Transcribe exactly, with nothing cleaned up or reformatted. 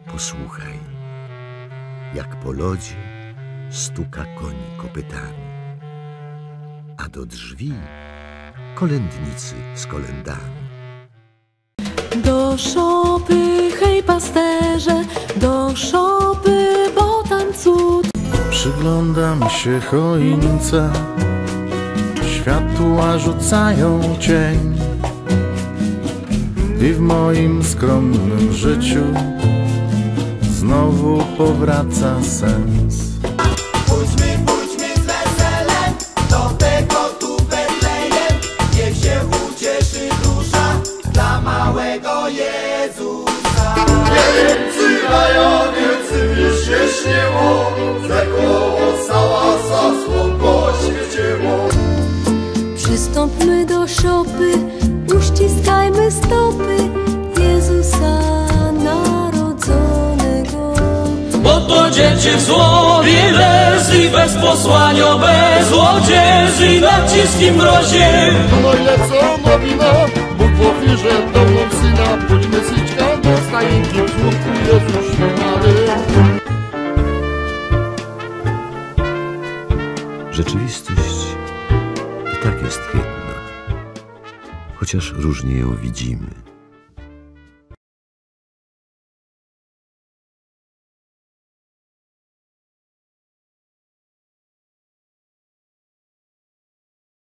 posłuchaj, jak po lodzie stuka koń kopytami, a do drzwi kolędnicy z kolędami. Do szopy, hej pasterze, do szopy, bo tam cud. Przyglądam się choince, światła rzucają cień i w moim skromnym życiu znowu powraca sens. Pójdźmy, pójdźmy z weselem do tego tu Betlejem, niech się ucieszy dusza dla małego Jezusa. Niemcy Rajowiec wieś się śniło, zległo cała zasłonko świeciło. Przystąpmy do szopy, uściskajmy stopy Jezusa narodzonego. Bo to dziecię złowie les i bez posłania, bez złodzieży i naciskiem mrozie. No i lecą nowina, Bóg w ofierze dał nam syna. Pójdźmy syćka do stajni, Twój Jezus święty. Rzeczywistość i tak jest jedna, chociaż różnie ją widzimy.